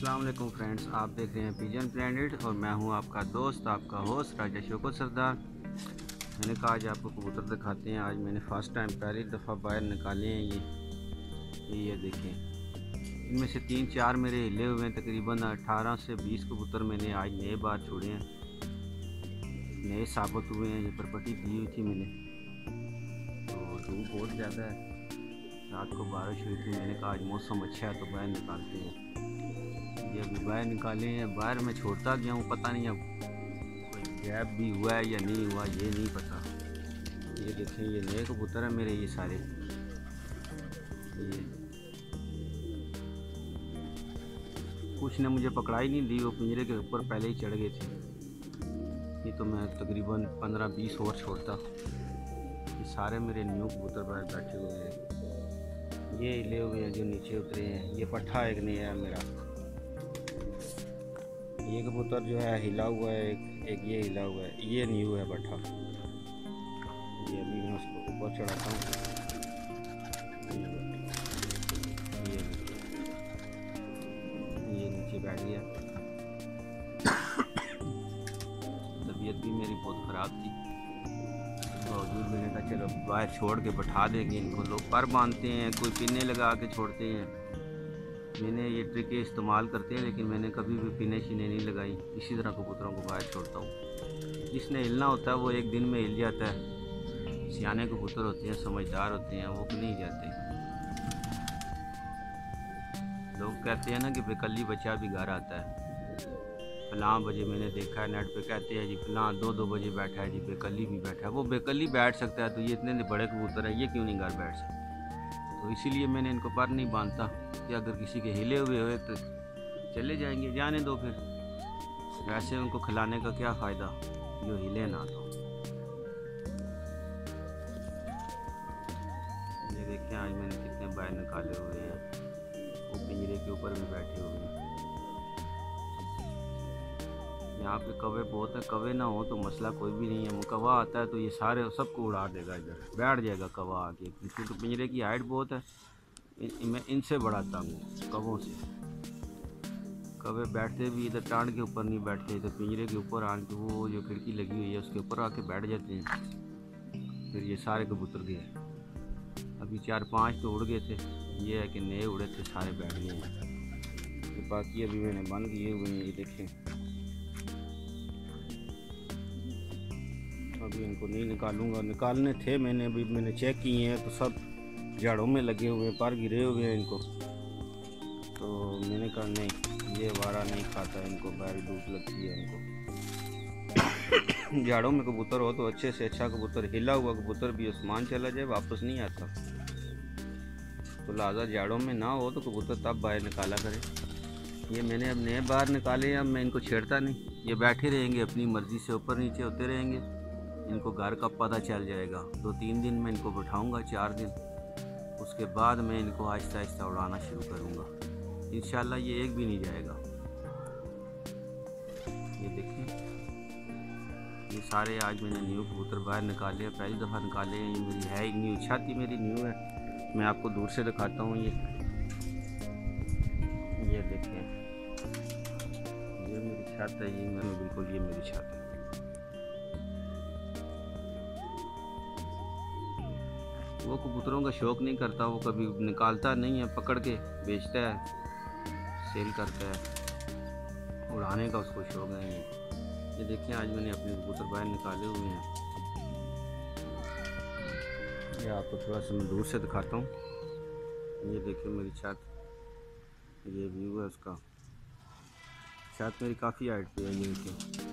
अस्सलाम वालेकुम फ्रेंड्स, आप देख रहे हैं पिजन प्लेनेट और मैं हूं आपका दोस्त, आपका होस्ट राजा शौकत सरदार। मैंने कहा आज आपको कबूतर दिखाते हैं। आज मैंने फ़र्स्ट टाइम पहली दफ़ा बाहर निकाले हैं ये देखें। इनमें से 3-4 मेरे हिले हुए हैं। तकरीबन 18 से 20 कबूतर मैंने आज नए बाहर छोड़े हैं, नए साबित हुए हैं। ये परपट्टी दी हुई थी मैंने, तो धूप बहुत ज़्यादा है, रात को बारिश हुई थी। मैंने कहा आज मौसम अच्छा है तो बाहर निकालते हैं। ये अभी बाहर निकाले हैं। बाहर मैं छोड़ता गया हूँ, पता नहीं अब कोई गैप भी हुआ है या नहीं हुआ, ये नहीं पता। ये देखें, ये नए कबूतर हैं मेरे, ये सारे। ये कुछ ने मुझे पकड़ाई नहीं दी, वो पिंजरे के ऊपर पहले ही चढ़ गए थे। ये तो मैं तकरीबन 15-20 और छोड़ता। ये सारे मेरे न्यू कबूतर बाहर बैठे हुए हैं। ये हिले हुए हैं जो नीचे उतरे हैं। ये पट्ठा एक नया है मेरा। ये कबूतर जो है हिला हुआ है, एक ये हिला हुआ है, ये न्यू है पट्ठा। ये अभी मैं उसको ऊपर चढ़ाता हूँ। ये नीचे बैठ गया। तबीयत भी मेरी बहुत ख़राब थी, बावजूद मैंने कहा चलो बाहर छोड़ के बैठा देंगे इनको। लोग पर बांधते हैं, कोई पिन्ने लगा के छोड़ते हैं। मैंने ये ट्रिकें इस्तेमाल करते हैं, लेकिन मैंने कभी भी पिने शिने नहीं लगाई। इसी तरह कबूतरों को बाहर छोड़ता हूँ। जिसने हिलना होता है वो एक दिन में हिल जाता है। सियाने कबूतर होते हैं, समझदार होते हैं, वो नहीं जाते। लोग कहते हैं ना कि बेकल्ली बच्चा भी घर आता है। फलां बजे मैंने देखा है नेट पे, कहते हैं जी फलां 2-2 बजे बैठा है जी, बेकल्ली भी बैठा है। वो बेकल्ली बैठ सकता है तो ये इतने बड़े कबूतर हैं, ये क्यों नहीं घर बैठ सकते? तो इसीलिए मैंने इनको पर नहीं बांधता कि अगर किसी के हिले हुए हुए तो चले जाएंगे, जाने दो फिर। वैसे उनको खिलाने का क्या फ़ायदा जो हिले ना। तो ये देखें, आज मैंने कितने बाहर निकाले हुए हैं। वो पिंजरे के ऊपर भी बैठे हुए हैं। यहाँ पे कौवे बहुत है। कौवे ना हो तो मसला कोई भी नहीं है। कौवा आता है तो ये सारे सबको उड़ा देगा, इधर बैठ जाएगा कौवा आके, क्योंकि पिंजरे की हाइट बहुत है। मैं इनसे बड़ा तंग हूँ कौवों से। कौवे बैठते भी इधर टांड के ऊपर नहीं बैठते, तो पिंजरे के ऊपर आके वो जो खिड़की लगी हुई है उसके ऊपर आके बैठ जाते हैं। फिर ये सारे कबूतर गए। अभी 4-5 तो उड़ गए थे। ये है कि नए उड़े थे, सारे बैठ गए हैं। बाकी अभी मैंने बंद किए हुए हैं। ये देखें, अभी इनको नहीं निकालूंगा। निकालने थे मैंने, अभी मैंने चेक किए हैं तो सब जड़ों में लगे हुए, पर गिरे हुए हैं इनको। तो मैंने कहा नहीं, ये वारा नहीं खाता है इनको, बाहरी धूप लगती है इनको। जड़ों में कबूतर हो तो अच्छे से अच्छा कबूतर, हिला हुआ कबूतर भी आसमान चला जाए वापस नहीं आता। तो लिहाजा जड़ों में ना हो तो कबूतर तब बाहर निकाला करे। ये मैंने अब नए बाहर निकाले हैं, अब मैं इनको छेड़ता नहीं। ये बैठे रहेंगे अपनी मर्ज़ी से, ऊपर नीचे होते रहेंगे। इनको घर का पता चल जाएगा। 2-3 दिन में इनको बिठाऊंगा, 4 दिन, उसके बाद मैं इनको आहिस्ता आहिस्ता उड़ाना शुरू करूंगा। इंशाल्लाह ये एक भी नहीं जाएगा। ये देखें, ये सारे आज मैंने न्यू कबूतर बाहर निकाले हैं, पहली दफ़ा निकाले हैं। ये मेरी है न्यू इच्छा थी, मेरी न्यू है। मैं आपको दूर से दिखाता हूँ। ये देखें, ये मेरी छत है। ये बिल्कुल ये मेरी छत है। वो कबूतरों का शौक़ नहीं करता, वो कभी निकालता नहीं है, पकड़ के बेचता है, सेल करता है। उड़ाने का उसको शौक़ नहीं है। ये देखिए, आज मैंने अपने कबूतर बाहर निकाले हुए हैं। ये आपको थोड़ा सा मैं दूर से दिखाता हूँ। ये देखिए मेरी छत, ये व्यू है उसका। छत मेरी काफ़ी हाइट पे है। ये देखिए,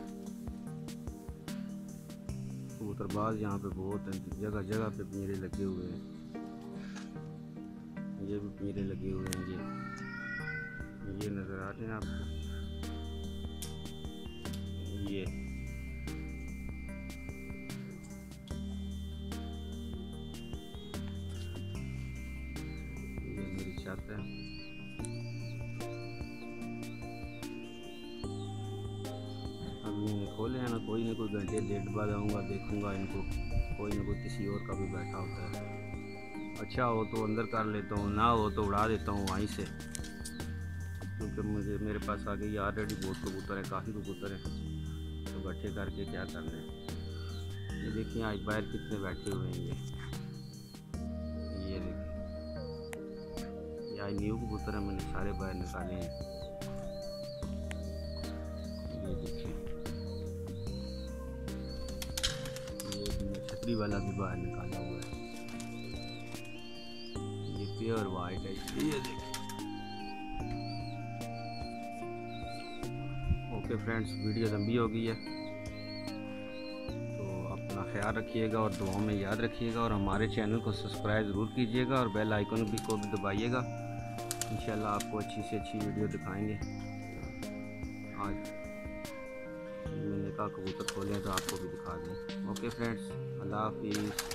कबूतरबाज यहाँ पे बहुत हैं, जगह जगह पे पिंजरे लगे हुए हैं। ये भी पिंजरे लगे हुए हैं। ये नज़र आ रहे हैं आपको? ये मेरी छत है। अभी मैंने खोले हैं ना, कोई ना कोई घंटे 1.5 बाद आऊँगा, देखूँगा इनको। कोई ना कोई किसी और का भी बैठा होता है। अच्छा हो तो अंदर कर लेता हूँ, ना हो तो उड़ा देता हूँ वहीं से। क्योंकि मेरे पास आ गई ऑलरेडी बहुत कबूतर है, काफ़ी कबूतर हैं, तो इकट्ठे करके क्या करना है। ये देखिए आज बाहर कितने बैठे हुए हैं ये देखिए, ये आज न्यू कबूतर है, मैंने सारे बाहर निकाले हैं। ये देखिए, ये छतरी वाला भी बाहर निकाला हुआ है, ये प्योर वाइट है। ये देखिए। ओके फ्रेंड्स, वीडियो लंबी हो गई है, तो अपना ख्याल रखिएगा और दुआओं में याद रखिएगा, और हमारे चैनल को सब्सक्राइब ज़रूर कीजिएगा और बेल आइकन को भी दबाइएगा। इंशाल्लाह आपको अच्छी से अच्छी वीडियो दिखाएंगे। आज मैंने कहा कबूतर खोलें तो आपको भी दिखा दें। ओके फ्रेंड्स, अल्लाह हाफिज़।